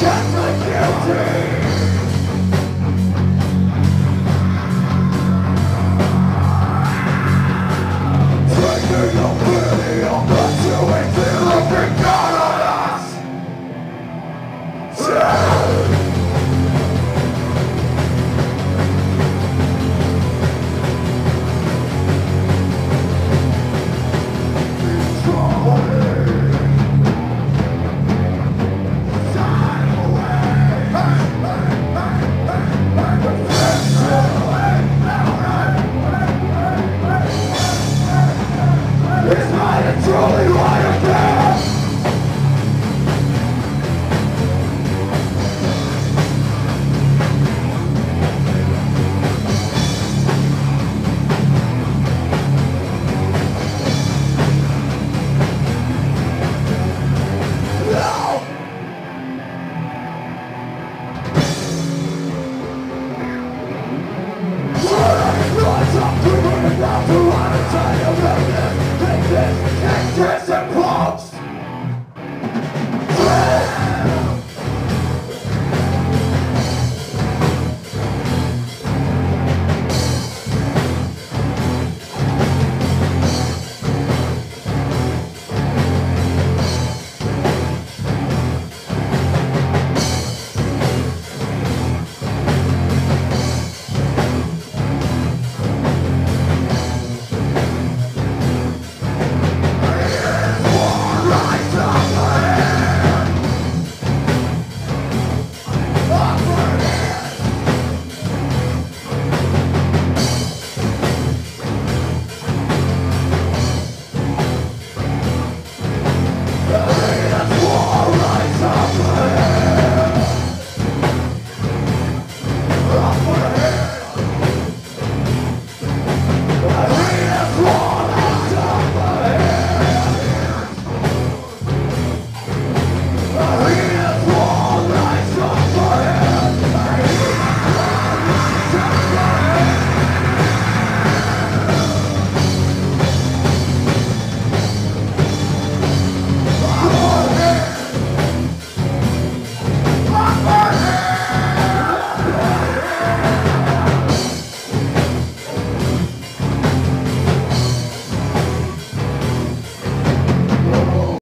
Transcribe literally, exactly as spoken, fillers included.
Just like guilty. Taking no pity on the two and feel looking down on us. Yeah. It's not a truly what I care. No! Rise up to burn it down to want to tell you about this. Take this, take this and punks!